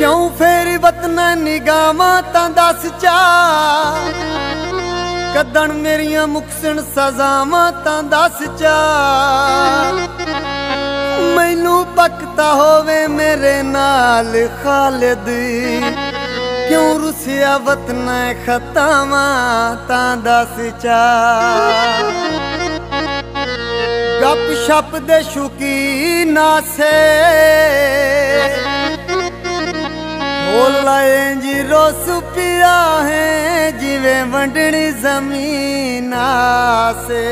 क्यों फेरी वतन निगामा तां दस चा कदन मेरिया मुकसन सजावा तां दस चा मैनू पकता होवे मेरे नाल खालिद क्यों रुसिया वतन खतावा तां दस चा गप शप दे शौकीन से जी रोस पिया है जिवे वंडनी जमीन से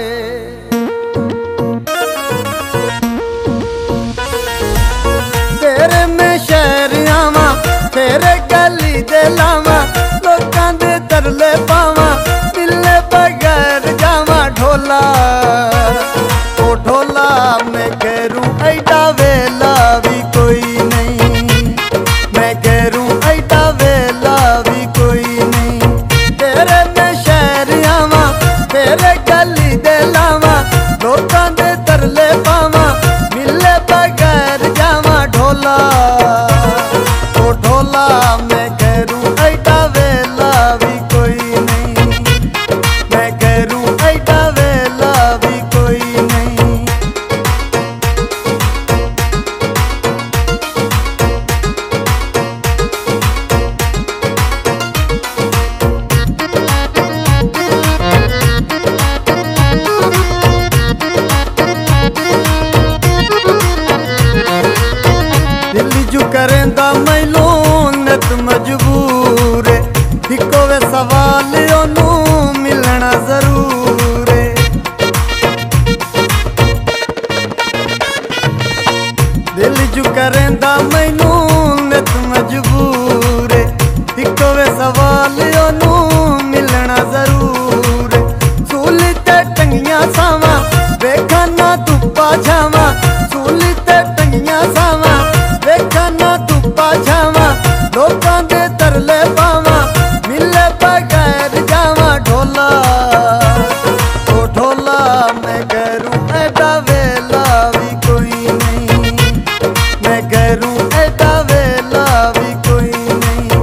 तेरे में शहर आवा तेरे गली दे लावा लोकां दे तरले पावा मिलने बगैर जावा ढोला ओ ढोला मैं करूं ऐडा वेला भी कोई नहीं मैं करूं ऐडा वेला भी कोई नहीं तेरे में शहर आवा तेरे गली दे लावा लोकां दे तरले पावा मिले बगैर जावा ढोला ओ ढोला मैं करूं ऐडा वेला भी कोई नहीं मैं करूं ऐडा वेला भी कोई नहीं। करेंदा मैनू नित मजबूर इको वे सवाल ओनू मिलना जरूर दिल जू करेंदा मैनू नित मजबूर इको वे सवाल ओनू मिलना जरूर सूली ते टंगियां सावा वेखा ना धुप्पा छावा सूली ते टंगियां सावा वेखा ना धुप्पा छावा लोकां दे तरले पावा मिले बगैर जावा ढोला ओ ढोला मैं करूं ऐडा वेला भी कोई नहीं मैं करूं ऐडा वेला भी कोई नहीं।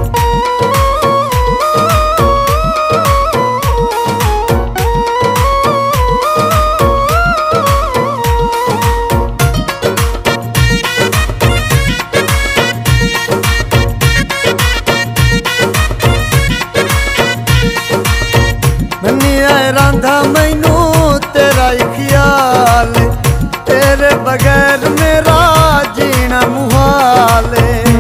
रांधा मैनू तेरा ही ख्याल तेरे बगैर मेरा जीना मुहाल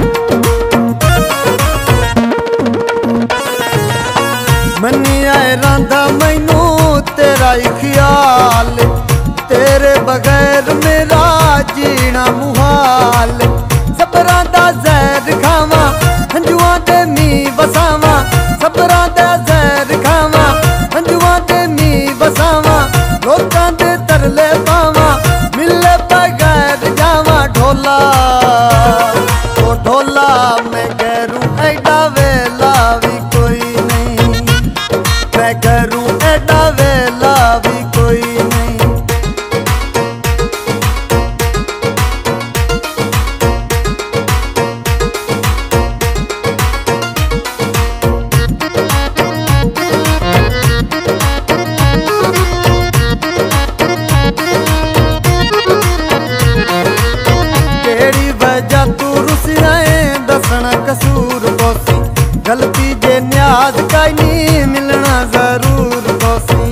मनी आए रांधा मैनू तेरा ही ख्याल तेरे बगैर मेरा जीना मुहाल सबरां दा जहर खावा हंजुआं दे नी बसावा सबरां दा जहर खावा हंजुआं दे नी बसावा लोकां दे तरले पावा मिले बगैर जावा ढोला ओ ढोला मैं करूं ऐडा वेला भी कोई नहीं मैं करूं ऐडा वेला भी कोई नहीं। तू रुसिया दसना कसूर कोसी गलती जे न्याज काई नी मिलना जरूर कोसी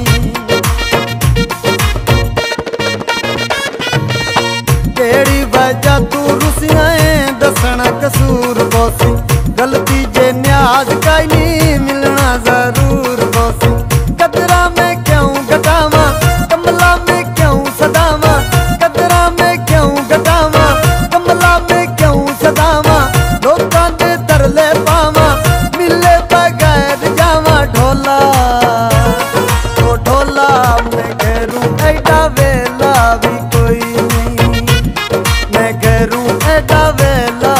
केड़ी वजह तू रुसिया दसना कसूर कोसी गलती जे न्याज काई नी मिलना जरूर कोसी कदरा में क्यों घटावा कमला में क्यों सदावा कदरा में क्यों घटावा कमला में क्यों सदावा लोकां दे तरले पावा मिले बगैर जावा ढोला ओ ढोला मैं करूं ऐडा वेला भी कोई नहीं मैं करूं ऐडा वेला